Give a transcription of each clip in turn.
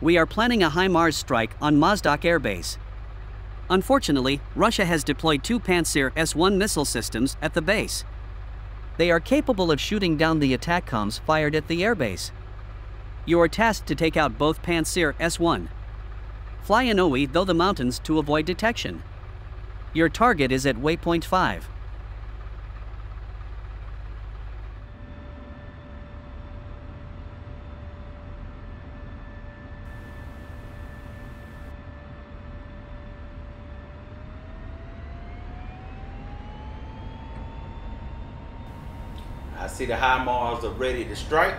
We are planning a HIMARS strike on Mozdok Air Base. Unfortunately, Russia has deployed 2 Pantsir S-1 missile systems at the base. They are capable of shooting down the ATACMS fired at the airbase. You are tasked to take out both Pantsir S-1. Fly in OE though the mountains to avoid detection. Your target is at waypoint 5. I see the HIMARS are ready to strike.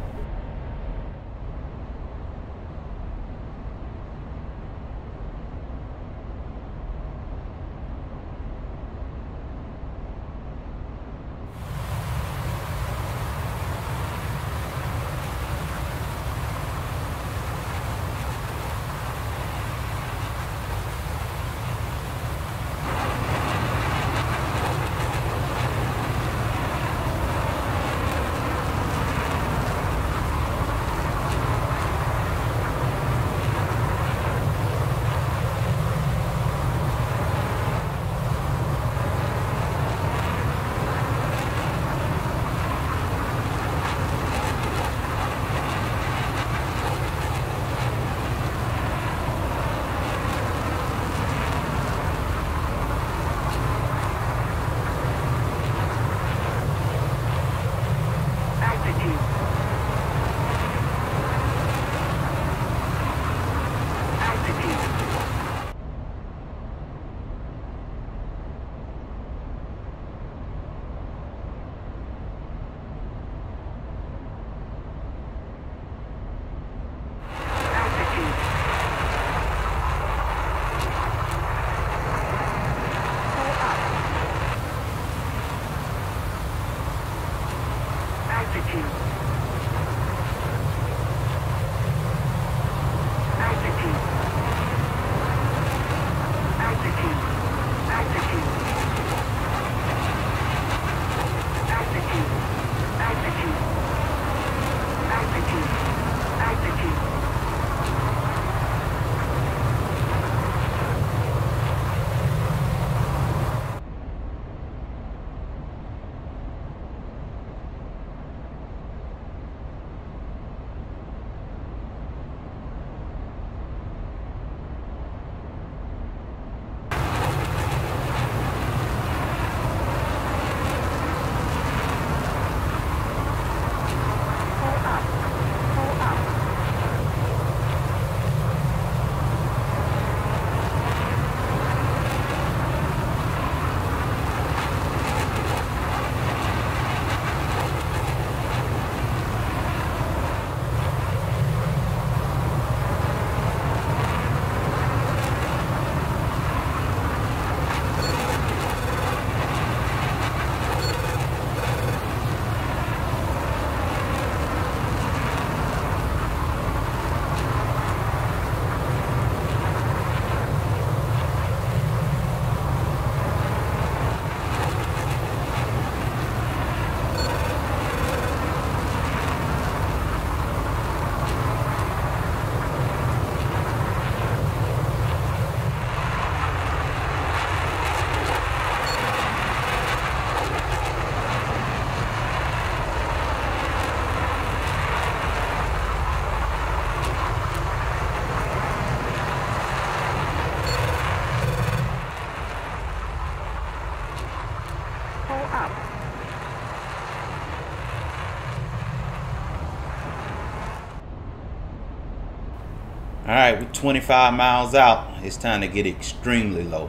Alright, we're 25 miles out. It's time to get extremely low.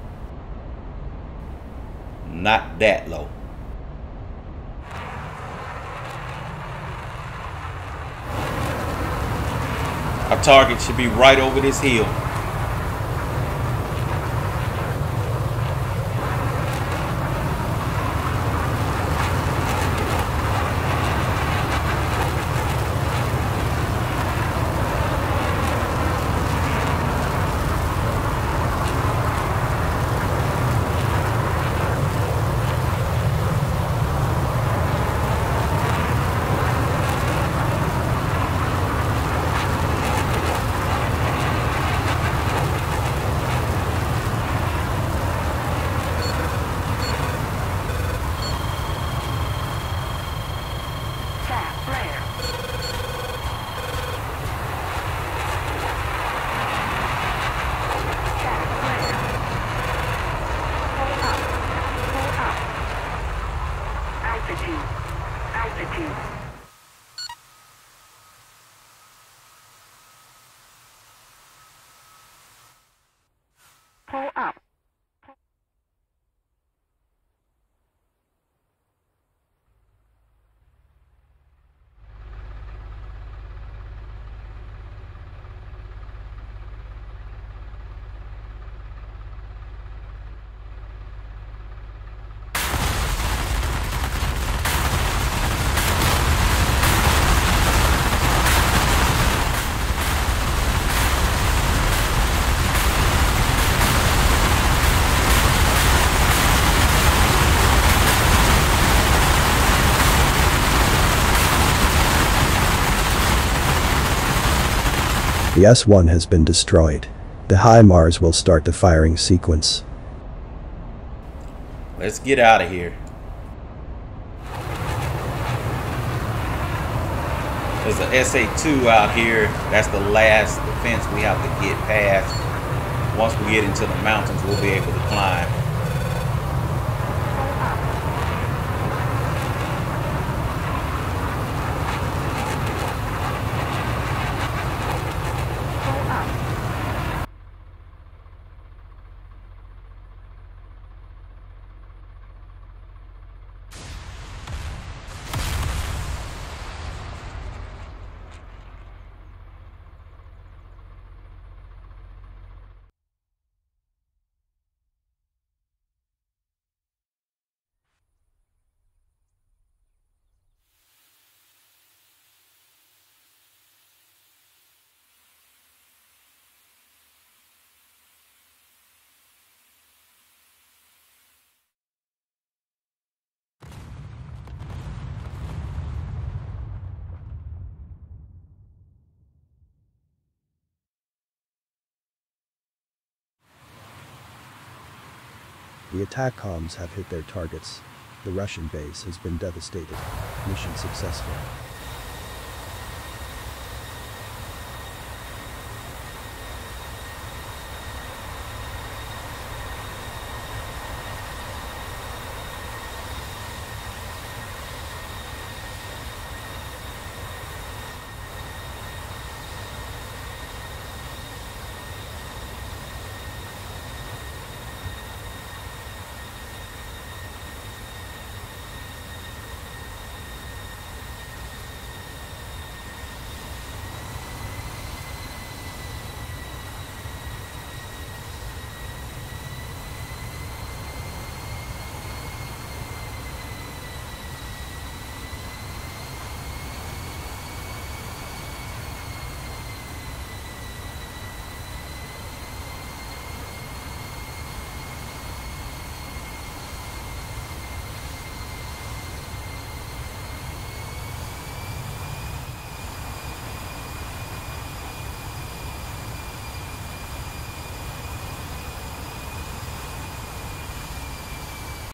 Not that low. Our target should be right over this hill. The S-1 has been destroyed. The HIMARS will start the firing sequence. Let's get out of here. There's an SA-2 out here. That's the last defense we have to get past. Once we get into the mountains, we'll be able to climb. The attack comms have hit their targets. The Russian base has been devastated. Mission successful.